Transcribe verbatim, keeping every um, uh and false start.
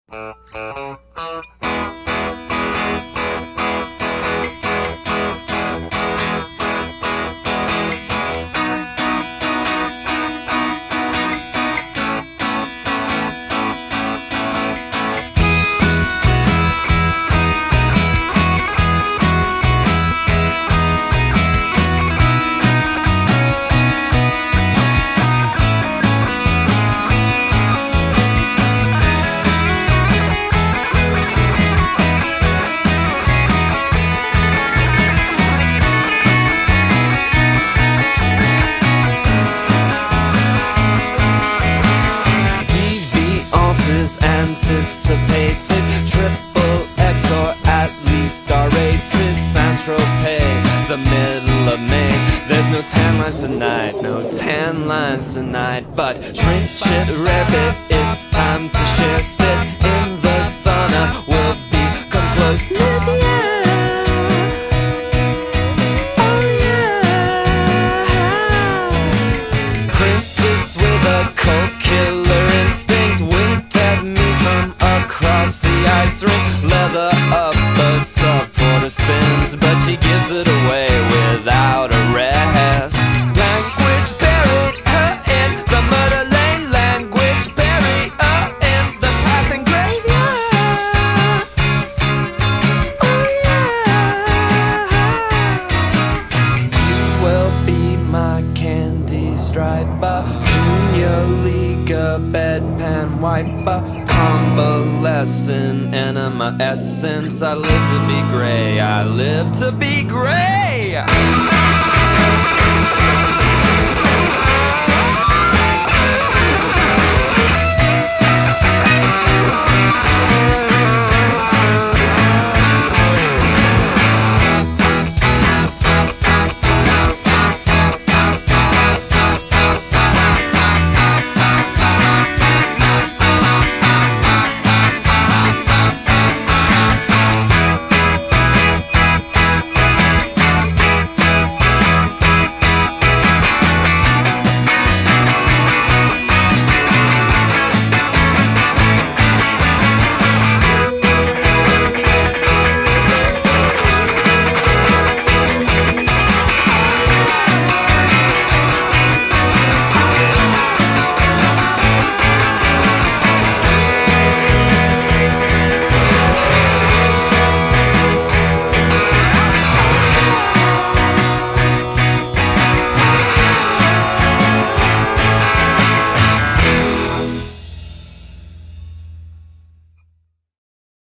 Anticipated, triple X or at least R-rated. Saint-Tropez, the middle of May. There's no tan lines tonight, no tan lines tonight. But trench it, rev it, it's time to share. Spit in the sauna, we'll become close near the end. Oh yeah. Princess with a cold killer instinct winked at me from across the ice rink. Leather up a sub for the spins, but she gives it away without a rest. Language buried her in the murder lane. Language buried her in the passing graveyard. Oh yeah. You will be my candy striper, junior league bedpan wiper, convalescent enema essence. I live to be gray, I live to be gray.